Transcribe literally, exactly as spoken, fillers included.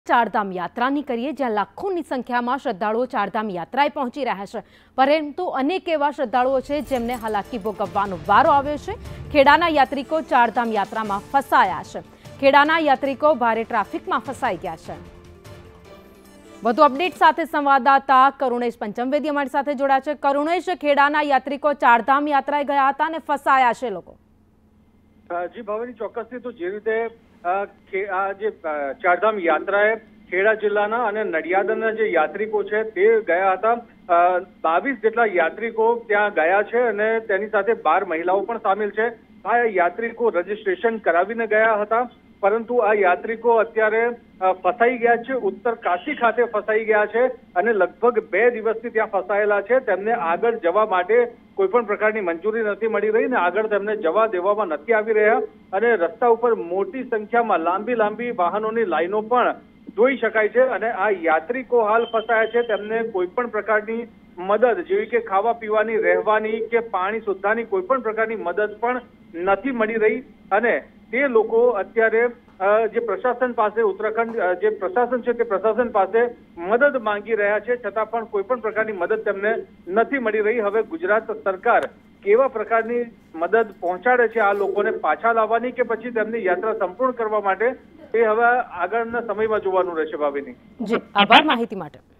ચારધામ યાત્રાની કરીએ જ્યાં લાખોની સંખ્યામાં શ્રદ્ધાળુઓ ચારધામ યાત્રાએ પહોંચી રહ્યા છે, પરંતુ અનેક એવા શ્રદ્ધાળુઓ છે જેમને હાલાકી ભોગવવાનો વારો આવ્યો છે। ખેડાના યાત્રિકો ચારધામ યાત્રામાં ફસાયા છે। ખેડાના યાત્રિકો ભારે ટ્રાફિકમાં ફસાઈ ગયા છે। વધુ અપડેટ સાથે સંવાદદાતા કરુણેશ પંચમવેદી અમારી સાથે જોડાયા છે। કરુણેશ, ખેડાના યાત્રિકો ચારધામ યાત્રાએ ગયા હતા અને ફસાયા છે લોકો। જી ભાવની ચોક્કસથી તો જે રીતે આ જે ચારધામ યાત્રાએ ખેડા જિલ્લાના અને નડિયાદના જે યાત્રિકો છે તે ગયા હતા। બાવીસ જેટલા યાત્રિકો ત્યાં ગયા છે અને તેની સાથે બાર મહિલાઓ પણ સામેલ છે। આ યાત્રિકો રજીસ્ટ્રેશન કરાવીને ગયા હતા, પરંતુ આ યાત્રિકો અત્યારે ફસાઈ ગયા છે। ઉત્તર કાશી ખાતે ફસાઈ ગયા છે અને લગભગ બે દિવસથી ત્યાં ફસાયેલા છે। તેમને આગળ જવા માટે કોઈ પણ પ્રકારની મંજૂરી નથી મળી રહી ને આગળ તેમને જવા દેવામાં નથી આવી રહ્યા અને રસ્તા ઉપર મોટી સંખ્યામાં લાંબી લાંબી વાહનોની લાઈનો પણ જોઈ શકાય છે અને આ યાત્રિકો હાલ ફસાયા છે। તેમને કોઈ પણ પ્રકારની મદદ જેવી કે ખાવા પીવાની, રહેવાની કે પાણી સુદ્ધાની કોઈ પણ પ્રકારની મદદ પણ નથી મળી રહી અને તે લોકો અત્યારે જે પ્રશાસન પાસે ઉત્તરાખંડ જે પ્રશાસન છે તે પ્રશાસન પાસે મદદ માંગી રહ્યા છે, છતાં પણ કોઈ પણ પ્રકારની મદદ તેમને નથી મળી રહી। હવે ગુજરાત સરકાર કેવા પ્રકારની મદદ પહોંચાડે છે આ લોકોને પાછા લાવવાની કે પછી તેમની યાત્રા સંપૂર્ણ કરવા માટે, એ હવે આગળના સમયમાં જોવાનું રહેશે। ભાવિની, જી આભાર માહિતી માટે।